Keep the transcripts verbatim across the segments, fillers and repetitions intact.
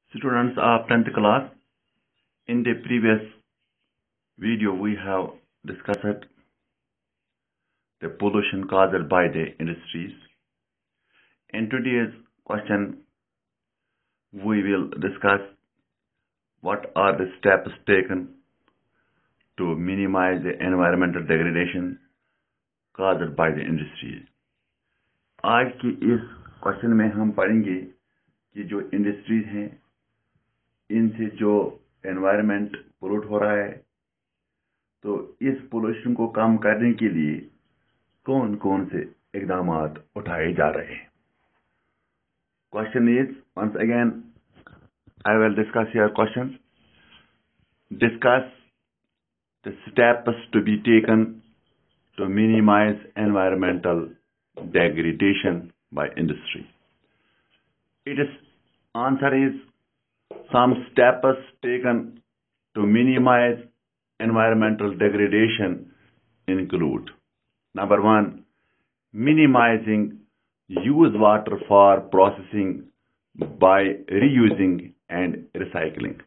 Students of tenth class, in the previous video we have discussed the pollution caused by the industries. In today's question, we will discuss what are the steps taken to minimize the environmental degradation caused by the industries. आज की इस question में हम पढ़ेंगे कि जो industries हैं इनसे जो एनवायरनमेंट पोल्यूट हो रहा है, तो इस पोल्यूशन को कम करने के लिए कौन कौन से इकदाम उठाए जा रहे हैं. Question is once again I will discuss your question. Discuss the steps to be taken to minimize environmental degradation by industry. It is answer is some steps taken to minimize environmental degradation include: number one, minimizing use water for processing by reusing and recycling.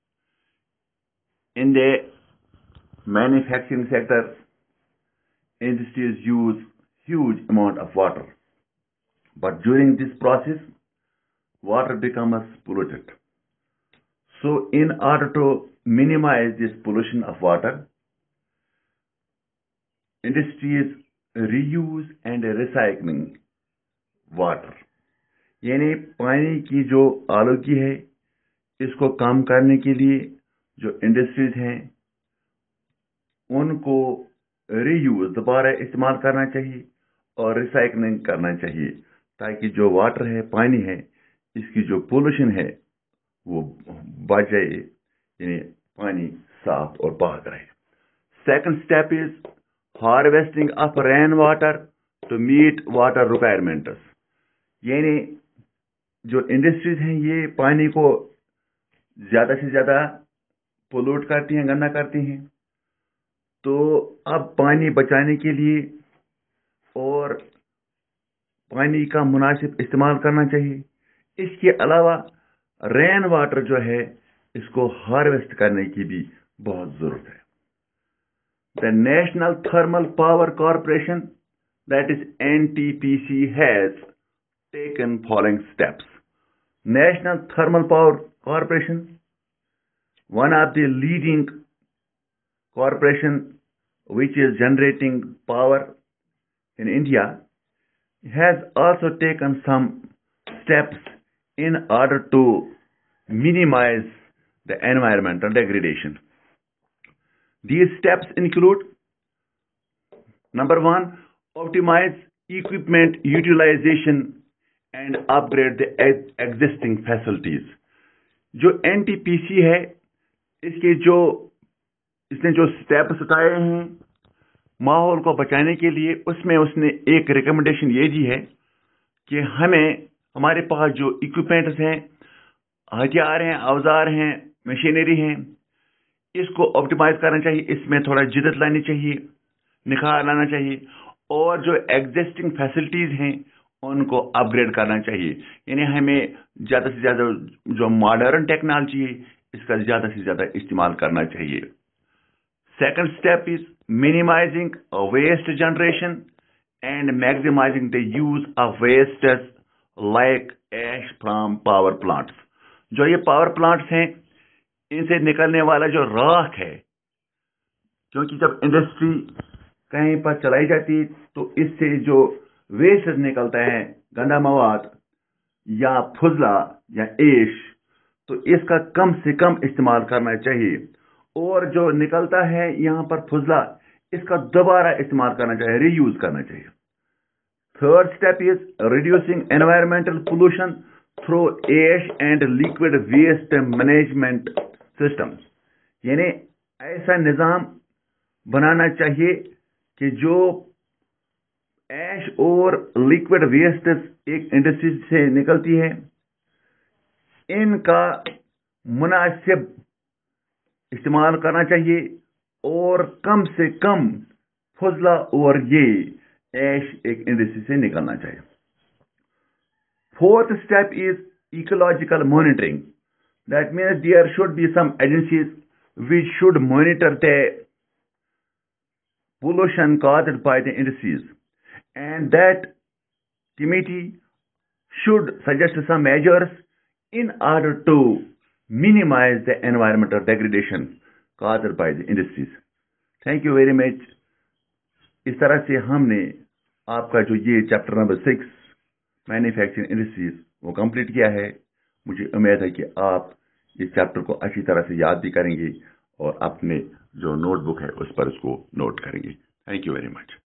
In the manufacturing sector, industries use huge amount of water, but during this process water becomes polluted. So in order to minimize this pollution of water, industries reuse and recycling water. यानी पानी की जो आलूगी है इसको कम करने के लिए जो इंडस्ट्रीज हैं उनको रीयूज दोबारा इस्तेमाल करना चाहिए और रिसाइकलिंग करना चाहिए, ताकि जो वाटर है, पानी है, इसकी जो पोल्यूशन है वो बच जाए, यानी पानी साफ और पाक रहे. Second step is harvesting of rain water to meet water requirements. यानी जो इंडस्ट्रीज हैं ये पानी को ज्यादा से ज्यादा पोल्यूट करती हैं, गंदा करती हैं, तो अब पानी बचाने के लिए और पानी का मुनासिब इस्तेमाल करना चाहिए. इसके अलावा रेन वाटर जो है इसको हार्वेस्ट करने की भी बहुत जरूरत है. The national thermal power corporation, that is N T P C, has taken following steps. National thermal power corporation, one of the leading corporation which is generating power in India, has also taken some steps in order to minimize the environmental degradation. These steps include: number one, optimize equipment utilization and upgrade the existing facilities. जो N T P C है इसके जो इसने जो steps उठाए हैं माहौल को बचाने के लिए, उसमें उसने एक रिकमेंडेशन ये दी है कि हमें हमारे पास जो इक्विपमेंट्स हैं, हथियार हैं, औजार हैं, मशीनरी हैं, इसको ऑप्टिमाइज करना चाहिए. इसमें थोड़ा जिद्दत लानी चाहिए, निखार लाना चाहिए, और जो एग्जिस्टिंग फैसिलिटीज हैं उनको अपग्रेड करना चाहिए. यानी हमें ज़्यादा से ज़्यादा जो मॉडर्न टेक्नोलॉजी है इसका ज़्यादा से ज़्यादा इस्तेमाल करना चाहिए. Second step is minimizing waste generation and maximizing the use of wastes like ash from power plants. जो ये पावर प्लांट्स हैं इनसे निकलने वाला जो राख है, क्योंकि जब इंडस्ट्री कहीं पर चलाई जाती है तो इससे जो वेस्ट निकलता है, गंदा मवाद या फुजला या एश, तो इसका कम से कम इस्तेमाल करना चाहिए. और जो निकलता है यहाँ पर फुजला, इसका दोबारा इस्तेमाल करना चाहिए, रीयूज करना चाहिए. Third step is reducing environmental pollution through ash and liquid waste management systems. यानी ऐसा निजाम बनाना चाहिए कि जो एश और लिक्विड वेस्ट एक इंडस्ट्री से निकलती है इनका मुनासिब इस्तेमाल करना चाहिए और कम से कम फजला और ये ऐश एक इंडस्ट्री से निकलना चाहिए. Fourth step is ecological monitoring That means there should be some agencies which should monitor the pollution caused by the industries, and that committee should suggest some measures in order to minimize the environmental degradation caused by the industries. Thank you very much. इस तरह से हमने आपका जो ये chapter number six manufacturing industries वो complete किया है। मुझे उम्मीद है कि आप इस चैप्टर को अच्छी तरह से याद भी करेंगे और अपने जो नोटबुक है उस पर उसको नोट करेंगे। Thank you very much.